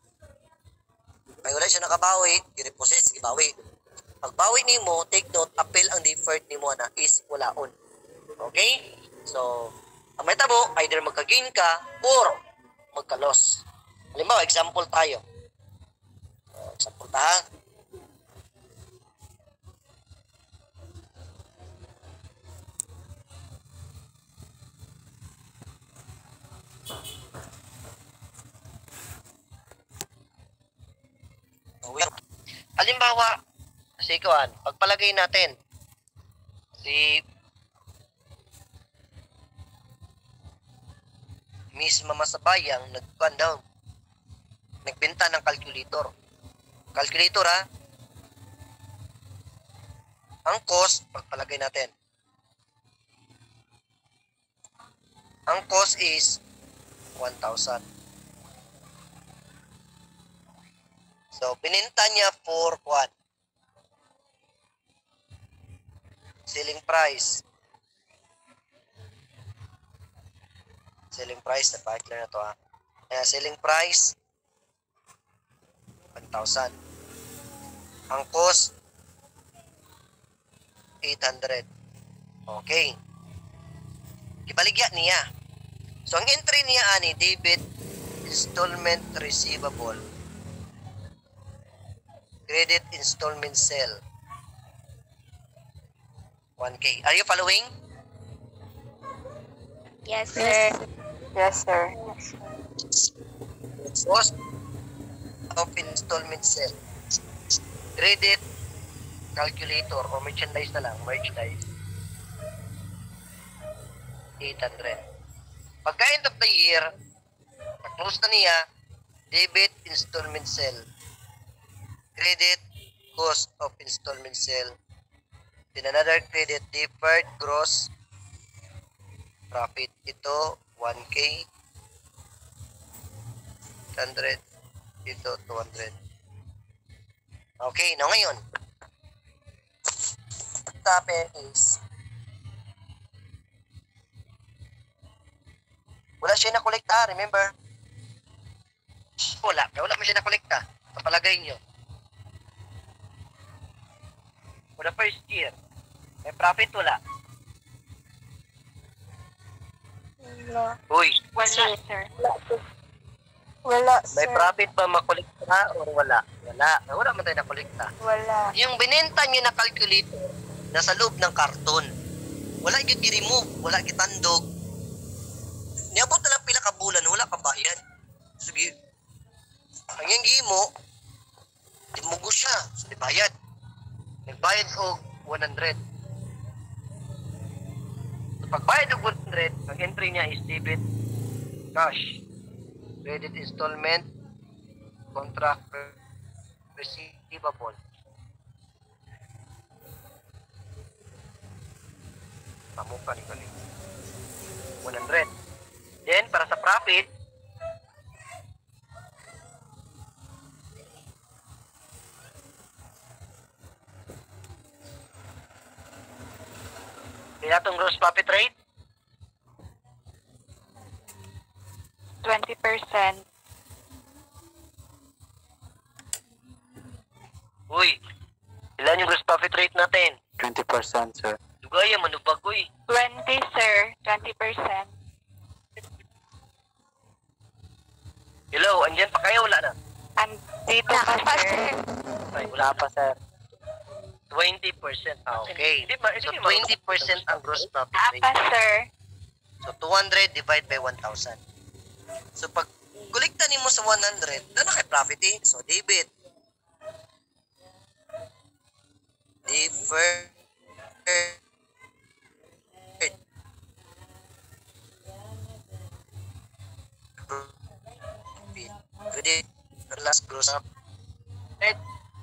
Ay wala siya nakabawi, i-repossess, ibawi. Pagbawi ni mo, take note, appeal ang deferred ni mo na is walaon. Okay? So, ang may tabo, either magka-gain ka or magka-loss. Halimbawa, example tayo. Example ta, ha? Halimbawa, si Kuan, pagpalagay natin, si Miss Mama Sabayang nagkuan daw, nagbenta ng calculator. Calculator, ha? Ang cost, pagpalagay natin. Ang cost is 1,000. So, bininta niya for what? Selling price Selling price, napakiclear na to ha. Kaya selling price, 1,000. Ang cost, 800. Okay. Ibaligya niya. So, ang entry niya ani, debit, installment receivable, credit installment sale, 1K. Are you following? Yes, sir. Yes, sir. Cost of installment sale, credit calculator o merchandise na lang, merchandise, 800. Pagka end of the year, pag-close na niya, debit installment sale, credit cost of installment sale, then another credit deferred gross profit. Ito 1K, 100, ito 200. Okay, now ngayon, what happened is wala siya nakolekta, remember? Wala mo siya nakolekta. Papalagay nyo. For the first year, may profit wala. Wala. Uy, Wala, sir. Wala, may sir. profit ba makolekta o wala? Wala. Wala man tayo nakolekta. Wala. Yung binenta niya na calculator, nasa loob ng karton. Wala yung i-remove, wala kitandog. Niabot na lang pila ka bulan, wala ka bayad. Sige, ang yung gimo, timugo siya, so di bayad. Nagbayad o 100. So pagbayad o 100, ang entry niya is debit, cash, credit installment, contract receivable. Pamuka ni Kaling. 100. Then, para sa profit, kaya itong gross profit rate, 20%. uy, ilan yung gross profit rate natin? 20%, sir. Dugaya, manubag, uy. 20, sir. 20%. Hello, andyan pa kayo, wala na? Andito pa, sir. Ay, wala pa, sir. 20%. Okay. So, 20% ang gross profit Apa, rate. sir. So, 200 divide by 1,000. So, pag kulikta mo sa 100, na kay profit eh. So, debit. Deferred. Credit. Last gross up. Right?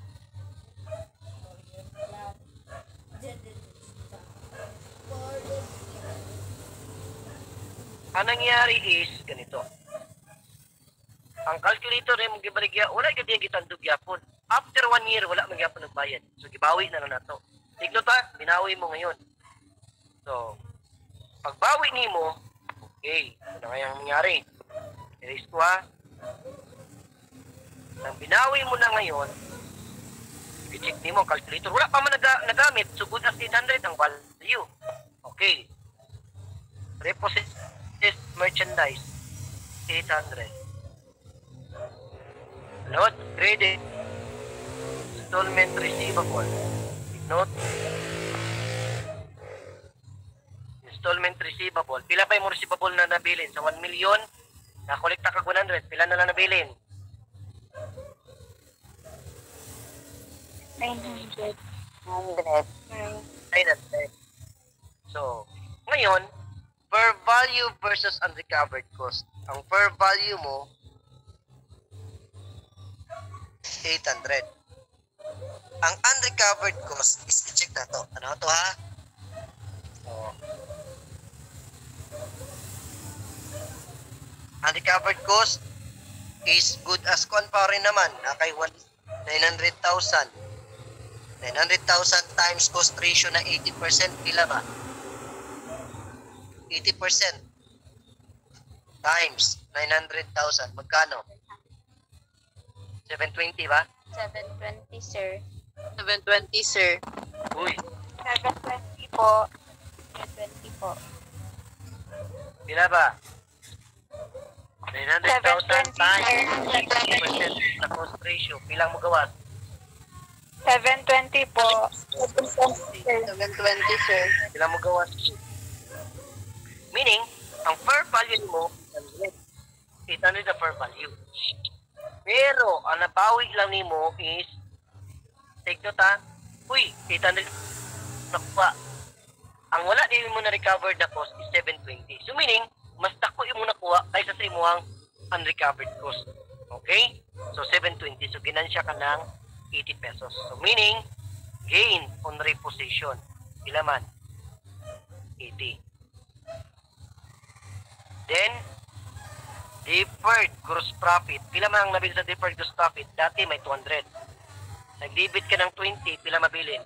Ang nangyari is ganito. Ang calculator ay mong gibaligya, wala ka diya gitandog yapon. After 1 year, wala man yapon ng bayad. So, gibawi na nato. Tigno ta, binawi mo ngayon. So, pagbawi ni mo, okay, ano nga yung nangyari? Erase ko ha. Nang binawi mo na ngayon, i-check ni mo ang calculator. Wala pa man nagamit. So, good as 800 ang value. Okay. Repossessed merchandise, 800. Note, credit, installment receivable. Note, installment receivable. Pila pa yung receivable na nabilin? Sa 1 million, nakolekta ka 100. Pila na lang nabilin? 900. 100. 900. So, ngayon, per value versus unrecovered cost. Ang per value mo, 800. Ang unrecovered cost is i-check na to. Ano to ha? So, unrecovered cost is good as kuan pa rin naman. Kay 900,000. 900,000 times cost ratio na 80%. Pila ba? 80%. times 900,000. Magkano? 720 ba? 720, sir. 720, sir. Uy, 720 po. 720 po. pila ba? 900,000 times 720, 60% na cost ratio. Pilang mo gawas? 720 po. 720, sir. 720, sir. Pilang mo gawas? Meaning, ang fair value mo, 800 na fair value. Pero, ang nabawi lang nimo is, take note ha, uy, 800 nakuha. Ang wala din mo na-recovered na cost is 720. So meaning, mas dako yung mo nakuha kaysa sa imuhang unrecovered cost. Okay? So 720. So ginansya ka ng 80 pesos. So meaning, gain on repossession. Ila man? 80. Then, deferred gross profit. Pila man ang nabili sa deferred gross profit? Dati may 200. Nag-debit ka ng 20, pila mabilin?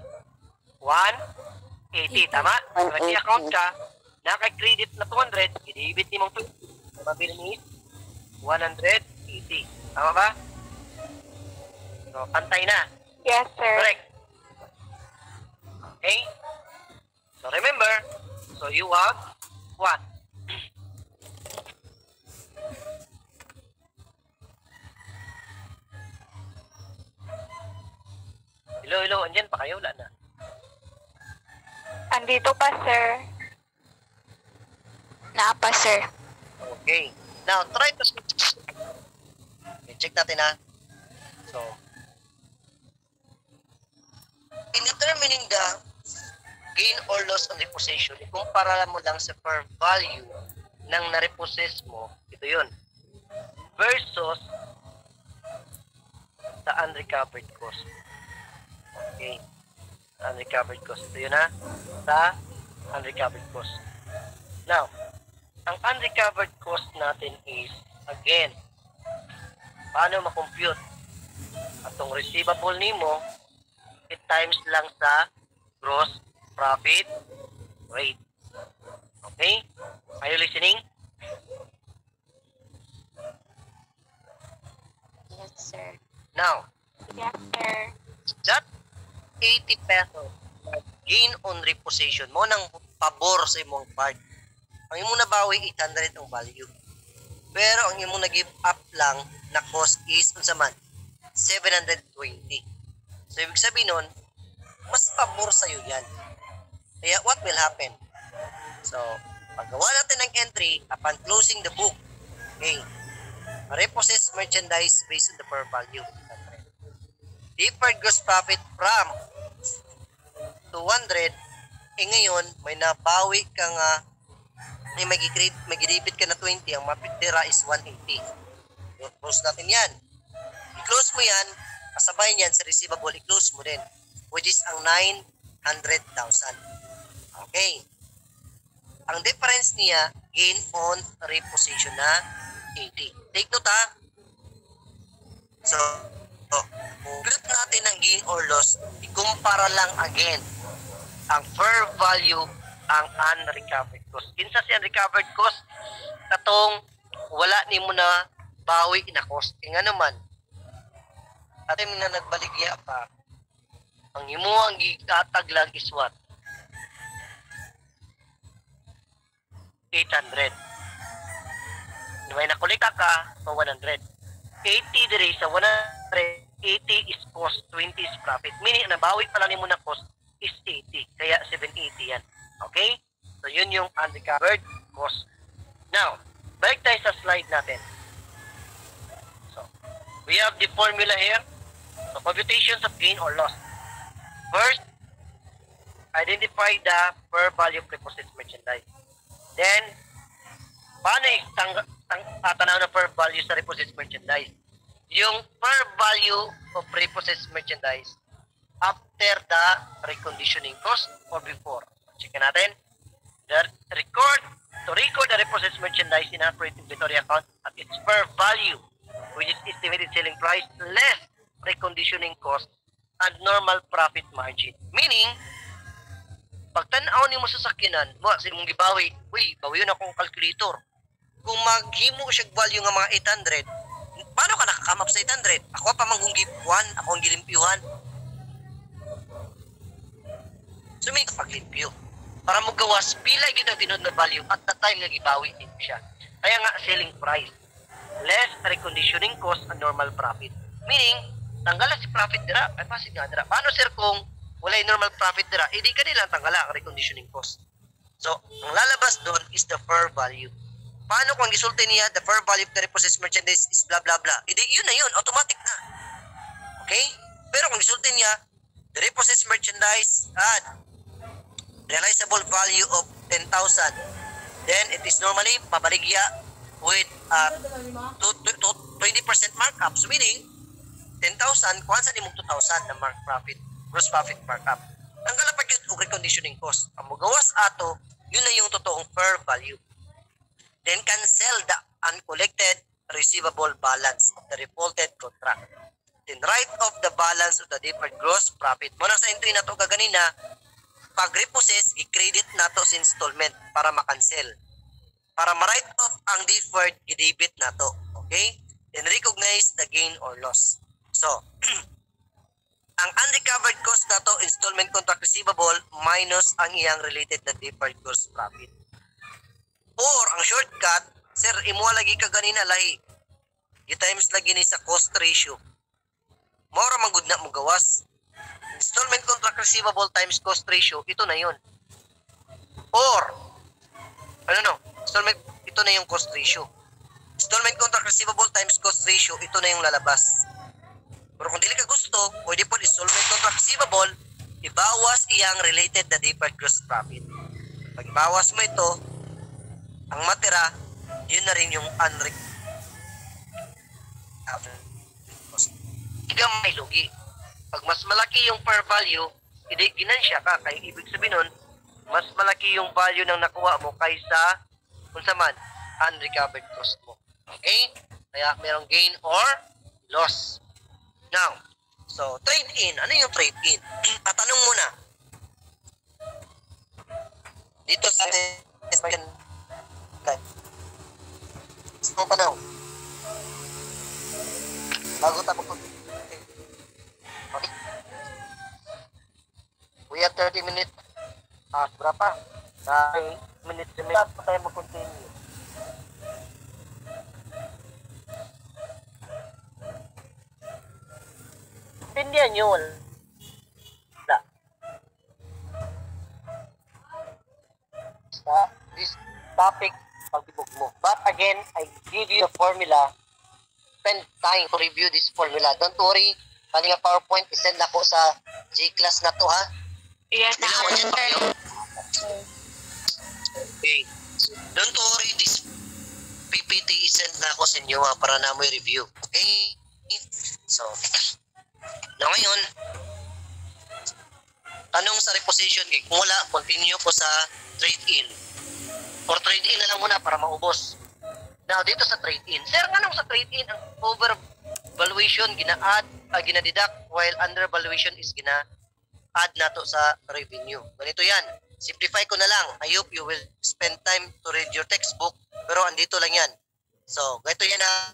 180, tama? Kung nag-account ka, naka-credit na 200, i-debit ni mong 20, mabilin is 180. Tama ba? So, pantay na. Yes, sir. Correct. Okay? So, remember, so you have what? Hello, andyan pa kayo? Wala na. Andito pa, sir. Naapa, sir. Okay. Now, try to okay, check natin ha. So, in determining the gain or loss on repossession, ikumpara mo lang sa fair value ng na-repossess mo, ito yun, versus the unrecovered cost. Okay. Unrecovered cost. Ito yun ha. Sa unrecovered cost. Now, ang unrecovered cost natin is, again, paano makompute? Atong receivable nimo, it times lang sa gross profit rate. Okay? Are you listening? Yes, sir. Now, Yes, sir. that 80 pesos gain on repossession mo nang pabor sa imong part. Ang imong nabawi 800 ang value. Pero ang imong na-give up lang na cost is unsa man 720. So ibig sabihin nun, mas pabor sa iyo yan. Kaya what will happen? So, paggawa natin ng entry upon closing the book, okay, repossess merchandise based on the fair value. Deferred gross profit from 200, ngayon may nabawi ka nga, may mag-debit ka na 20, ang mapitira is 180. I-close natin yan. I-close mo yan, kasabay niyan sa receivable, i-close mo din, which is ang 900,000. Okay. Ang difference niya, gain on repossession na 80. Take note ha. So, compute natin ang gain or loss, ikumpara lang again ang fair value ang unrecovered cost. Kinsa si unrecovered cost? Katong wala ni mo na bawi na cost. Nga naman, atin na nagbaligya pa, ang imo ang gitatag lang is what? 800. May nakolekta ka sa 100. 80 dire sa 100, 80 is cost, 20 is profit. Meaning, nabawi pa lang ni mo na cost is 80. Kaya 780 yan. Okay? So, yun yung unrecovered cost. Now, balik tayo sa slide natin. So, we have the formula here. So, computations of gain or loss. First, identify the fair value of repossessed merchandise. Then, paano tanaw na fair value sa repossessed merchandise? Yung fair value of repossessed merchandise after the reconditioning cost or before. Check natin. To record the repossessed merchandise in appropriate inventory account at its fair value, which is estimated selling price less reconditioning cost and normal profit margin. Meaning, pag tanaw ni mo sa sakyanan, mo sa imong gibawi, uy, bawi yun akong calculator. kung maghimo siya value nga mga 800, paano ka nakakam up sa 800? Ako pa manghong gipuan, ako ang gilimpyuhan. So may paglimpyo. Para mo gawas, pila yun ang tinod na value at the time nga gibawi din siya. Kaya nga selling price, less reconditioning cost and normal profit. Meaning, tanggalan si profit dira, ay pasid nga dira. Paano sir kung wala yung normal profit dira, hindi ka nilang tanggala ang reconditioning cost. So, ang lalabas doon is the fair value. Paano kung gisulti niya, the fair value of the repossessed merchandise is blah blah blah. Hindi, yun na yun, automatic na. Okay? Pero kung gisulti niya, the repossessed merchandise had realizable value of 10,000, then it is normally pabaligya with 20% markup. So meaning, 10,000, kuhan sa nimong 2,000 na gross profit markup. Ang galapag yun, og reconditioning cost. Ang magawas ato, yun na yung totoong fair value. Then cancel the uncollected receivable balance of the defaulted contract. Then write off the balance of the deferred gross profit. Muna sa entry na ito kaganina, pag repossess, i-credit na to sa installment para makancel. Para ma-write off ang deferred, i-debit na to. Okay? Then recognize the gain or loss. So, ang unrecovered cost na to, installment contract receivable minus ang iyang related na deferred gross profit. Or, ang shortcut, sir, imuha lagi ka ganina lahi. I-times lagi ni sa cost ratio. Maura magud na mo gawas. Installment contract receivable times cost ratio, ito na yun. Or, installment, ito na yung cost ratio. Installment contract receivable times cost ratio, ito na yung lalabas. Pero kung dili ka gusto, pwede po installment contract receivable, ibawas iyang related na deferred gross profit. Pag ibawas mo ito, ang matira, yun na rin yung unrecovered cost. Ikaw may lugi. Pag mas malaki yung fair value, hindi ginansya ka. Kaya ibig sabihin nun, mas malaki yung value ng nakuha mo kaysa kung saan unrecovered cost mo. Okay? Kaya merong gain or loss. Now, so trade-in. Ano yung trade-in? Tatanong muna. Dito sa atin, so tanong. Bago tayo okay. We have 30 minutes. Berapa? 9 minutes remaining. Dapat tayo mag-continue. Pindihan nyo. Wala. This topic, pagbibog mo. But again, I give you a formula. Spend time to review this formula. Don't worry. Kani nga PowerPoint, isend na ko sa G-class na to, ha? Yes, na ako dyan, sir. Okay. Don't worry, this PPT isend na ako sa inyo, ha, para na mo i-review. Okay? So, na ngayon, tanong sa reposition, kung wala, continue ko sa trade-in. Or trade-in na lang muna para maubos. Now, dito sa trade-in. Sir, nga nung sa trade-in, ang overvaluation, gina-deduct, while undervaluation is gina-add na to sa revenue. Ganito yan. Simplify ko na lang. I hope you will spend time to read your textbook, pero andito lang yan. So, ganito yan, ha?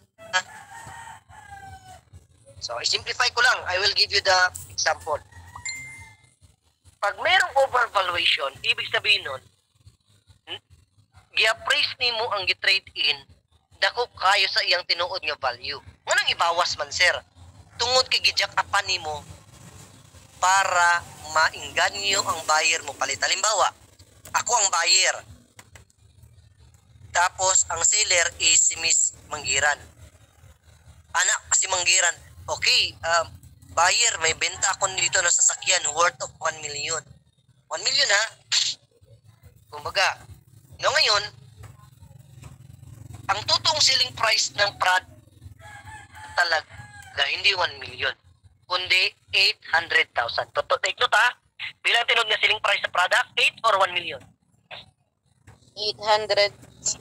So, i-simplify ko lang. I will give you the example. Pag merong overvaluation, ibig sabihin nun, gi-appraise ni mo ang gi-trade-in, dako kayo sa iyang tinuod nga value. Ngunang ibawas man, sir. Tungod kay gijak apan nimo para mainganyo ang buyer mo palit. Halimbawa, ako ang buyer. Tapos ang seller is si Miss Manggiran. Anak si Manggiran. Okay, buyer, may benta ako dito na sasakyan worth of 1 million. 1 million, ha? Kumbaga, no, ngayon, ang totoong selling price ng product talaga hindi 1 million, kundi 800,000. Take note, ha? Bilang tinog na selling price sa product, 8 or 1 million? 800.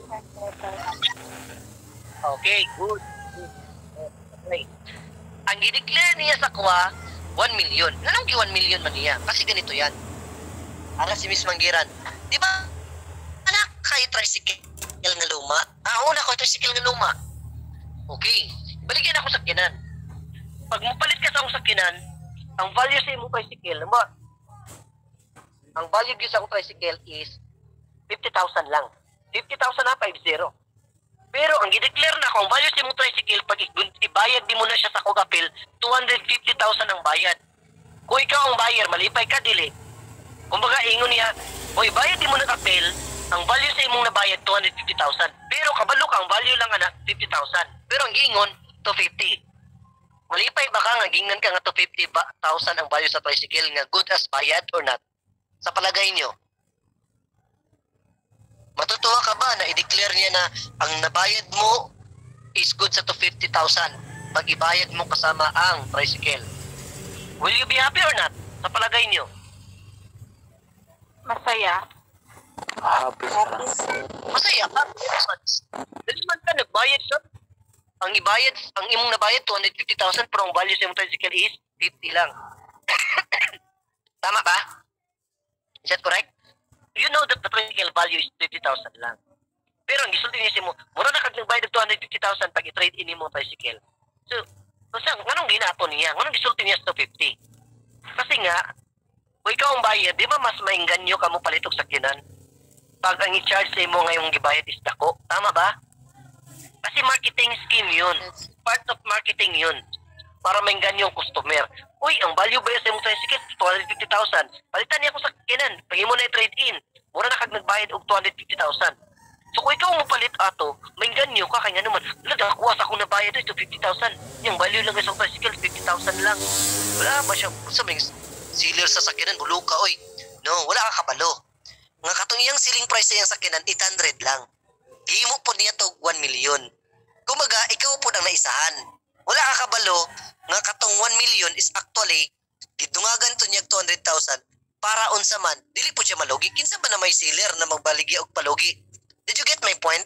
Okay, good. Okay. Ang i-declare niya sa kuha, 1 million. Anong 1 million man niya? Kasi ganito yan. Ara si Miss Manggiran. Di ba, anak, kay tricycle tricycle nga luma. Una ko tricycle nga luma. Okay. Baligyan ako sakyanan. Pag mupalit ka sa akong sakyanan, ang value sa imong tricycle, ang value sa akong tricycle is 50,000 lang. 50,000 na, 50. Pero ang i-declare na kung value sa imong tricycle, pag ibayad di mo na siya sa kogapil, 250,000 ang bayad. Kung ikaw ang buyer, malipay ka, dili. Kumbaga, ingon niya, o ibayad di mo na kapil, ang value sa imong nabayad, 250,000. Pero kabalo ka, ang value lang na 50,000. Pero ang gingon, 250. Malipay ba ka nga, gingnan ka nga 250,000 ang value sa tricycle nga good as bayad or not? Sa palagay nyo? Matutuwa ka ba na i-declare niya na ang nabayad mo is good sa 250,000 pag ibayad mo kasama ang tricycle? Will you be happy or not? Sa palagay nyo? Masaya. Masaya ka? Dali man ka nagbayad sa ang imong nabayad 250,000 pero ang value sa imong tricycle is 50 lang. Tama ba? Is that correct? You know that the tricycle value is 50,000 lang. Pero ang gisulti niya mo, mura na kag nagbayad og 250,000 pag i-trade in imong tricycle. So, anong ginato niya? Anong gisulti niya sa 250? Kasi nga, kung ikaw ang bayad, di ba mas maingganyo ka mo palit og sakyanan? Pag ang i-charge sa imo ngayong gibayad is dako. Tama ba? Kasi marketing scheme yun. Part of marketing yun. Para maingganyo yung customer. Uy, ang value ba sa imong tricycle? 250,000. Palitan niya ako sa sakyanan. Pag mo na i-trade in, mura na kag nagbayad og 250,000. So kung ikaw mo palit ato, maingganyo ka kanya naman. Nagakuha sa akong nabayad ito 50,000. Yung value lang sa tricycle 50,000 lang. Wala ba siya? Sa may sealer sa sakyanan, bulo ka, oy. No, wala ka kabalo. Nga katong iyang selling price sa iyang sakyanan 800 lang. Himo po niya to 1 million. Kumaga, ikaw po ang naisahan. Wala ka kabalo nga katong 1 million is actually gidungagan to niya 200,000 para unsa man dili po siya malugi. Kinsa ba na may seller na magbaligi og palugi? Did you get my point?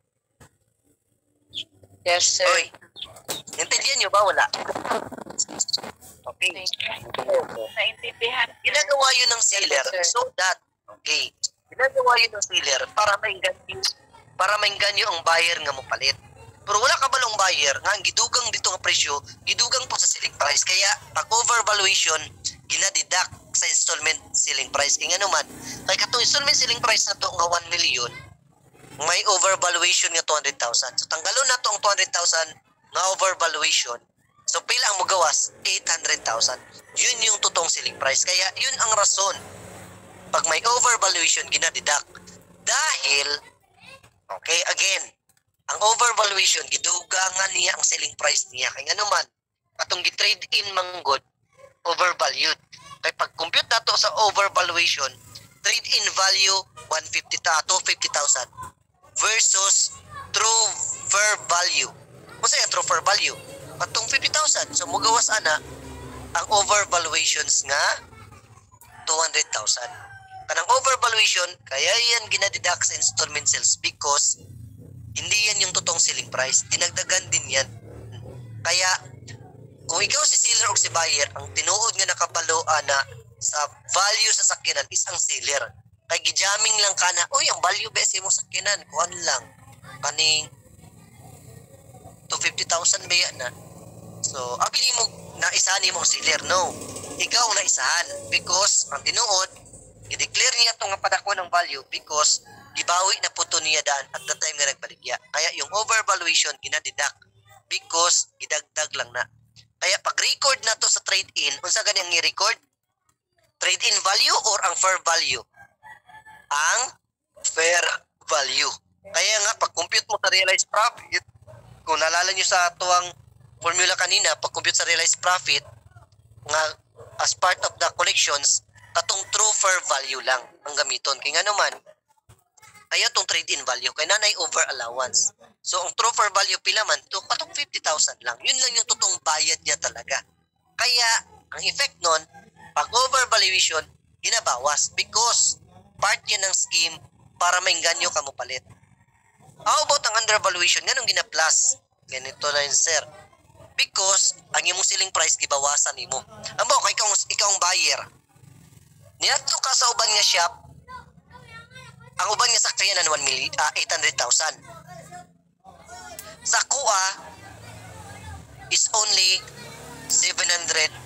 Yes, sir. Oy. Intindihan niyo ba wala? Okay. Naintindihan. Ginagawa yun ng seller so that okay. Ginagawa yun ng seller para maingganyo ang buyer nga mopalit. Pero wala ka balong buyer nga ang gidugang dito nga presyo, gidugang po sa selling price. Kaya pag overvaluation, ginadidak sa installment selling price. Kaya naman, kaya katong installment selling price na to nga 1 million, may overvaluation nga 200,000. So tanggalon na to ang 200,000 nga overvaluation. So pila ang mugawas? 800,000. Yun yung totoong selling price. Kaya yun ang rason. Pag may overvaluation, ginadidak. Dahil okay, again, ang overvaluation, gidugangan niya ang selling price niya. Kaya naman, atong gitrade in manggod, overvalued. Kaya pag compute nato sa overvaluation, trade in value 250,000 versus true fair value. Kung sa'yo, true fair value, atong 50,000. So, mugawas ana, ang overvaluations nga 200,000. Kanang overvaluation, kaya yan ginadidak sa installment sales because hindi yan yung totoong selling price. Dinagdagan din yan. Kaya, kung ikaw si seller o si buyer, ang tinuod nga nakabalo na sa value sa sakyanan is ang seller. Kaya gijaming lang ka na, uy, ang value ba sa imong sakyanan? Kuan lang. Kaning 250,000 ba yan na? So, abili mo na isahan mo ang seller. No. Ikaw ang naisahan because ang tinuod, i-declare niya itong padako ng value because gibawi na po ito niya daan at the time nga nagbaligya. Kaya yung overvaluation ginadidak because gidagdag lang na. Kaya pag-record na to sa trade-in, unsa gani ang i-record? Trade-in value or ang fair value? Ang fair value. Kaya nga, pag-compute mo sa realized profit, kung naalala nyo sa tuwang formula kanina, pag-compute sa realized profit, nga as part of the collections, katong true fair value lang ang gamiton. Kaya nga naman, kaya itong trade-in value, kaya nanay over allowance. So, ang true fair value pila man, ito, katong 50,000 lang. Yun lang yung totoong bayad niya talaga. Kaya, ang effect nun, pag overvaluation, ginabawas because part yan ng scheme para maingganyo ka mo palit. How about ang undervaluation? Ganun gina-plus. Ganito na yun, sir. Because, ang imong selling price, gibawasan mo. Amo, kung ikaw ang buyer, niyato ka sa uban nga shop, Ang uban nga sakyanan 800,000. Sa kuha is only 700,000